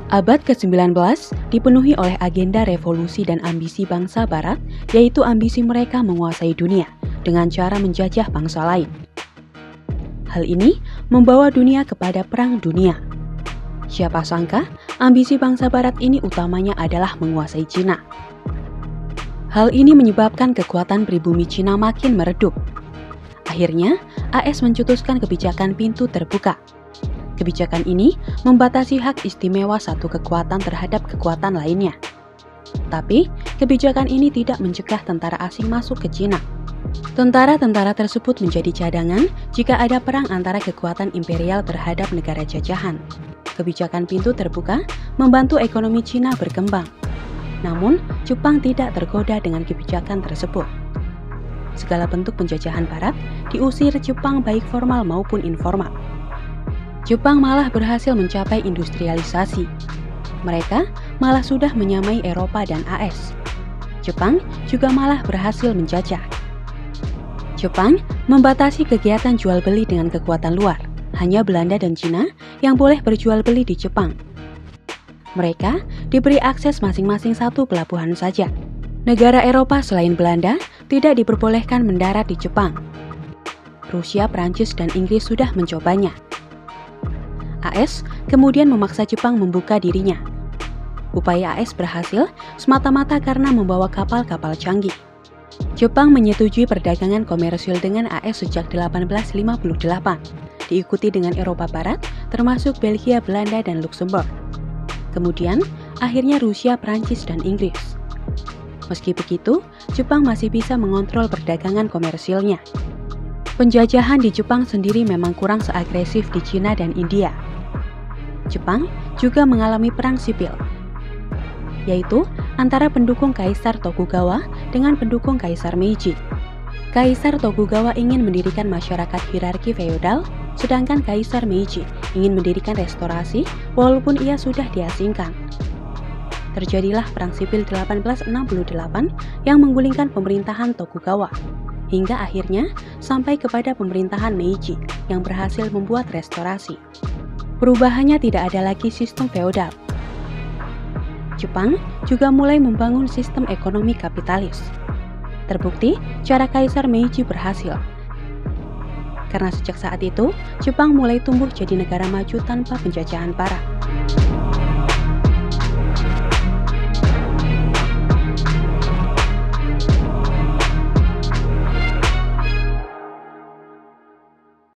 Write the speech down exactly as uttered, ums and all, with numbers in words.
Abad kesembilan belas dipenuhi oleh agenda revolusi dan ambisi bangsa Barat, yaitu ambisi mereka menguasai dunia dengan cara menjajah bangsa lain. Hal ini membawa dunia kepada perang dunia. Siapa sangka ambisi bangsa Barat ini utamanya adalah menguasai Cina. Hal ini menyebabkan kekuatan pribumi Cina makin meredup. Akhirnya, A S mencetuskan kebijakan pintu terbuka. Kebijakan ini membatasi hak istimewa satu kekuatan terhadap kekuatan lainnya. Tapi, kebijakan ini tidak mencegah tentara asing masuk ke Cina. Tentara-tentara tersebut menjadi cadangan jika ada perang antara kekuatan imperial terhadap negara jajahan. Kebijakan pintu terbuka membantu ekonomi Cina berkembang. Namun, Jepang tidak tergoda dengan kebijakan tersebut. Segala bentuk penjajahan Barat diusir Jepang baik formal maupun informal. Jepang malah berhasil mencapai industrialisasi. Mereka malah sudah menyamai Eropa dan A S. Jepang juga malah berhasil menjajah. Jepang membatasi kegiatan jual beli dengan kekuatan luar. Hanya Belanda dan Cina yang boleh berjual beli di Jepang. Mereka diberi akses masing-masing satu pelabuhan saja. Negara Eropa selain Belanda tidak diperbolehkan mendarat di Jepang. Rusia, Prancis, dan Inggris sudah mencobanya. A S kemudian memaksa Jepang membuka dirinya. Upaya A S berhasil semata-mata karena membawa kapal-kapal canggih. Jepang menyetujui perdagangan komersil dengan A S sejak delapan belas lima puluh delapan, diikuti dengan Eropa Barat termasuk Belgia, Belanda, dan Luxembourg. Kemudian, akhirnya Rusia, Prancis, dan Inggris. Meski begitu, Jepang masih bisa mengontrol perdagangan komersilnya. Penjajahan di Jepang sendiri memang kurang seagresif di Cina dan India. Jepang juga mengalami perang sipil, yaitu antara pendukung Kaisar Tokugawa dengan pendukung Kaisar Meiji. Kaisar Tokugawa ingin mendirikan masyarakat hierarki feodal, sedangkan Kaisar Meiji ingin mendirikan restorasi walaupun ia sudah diasingkan. Terjadilah perang sipil delapan belas enam puluh delapan yang menggulingkan pemerintahan Tokugawa, hingga akhirnya sampai kepada pemerintahan Meiji yang berhasil membuat restorasi. Perubahannya tidak ada lagi sistem feodal. Jepang juga mulai membangun sistem ekonomi kapitalis. Terbukti, cara Kaisar Meiji berhasil. Karena sejak saat itu, Jepang mulai tumbuh jadi negara maju tanpa penjajahan Barat.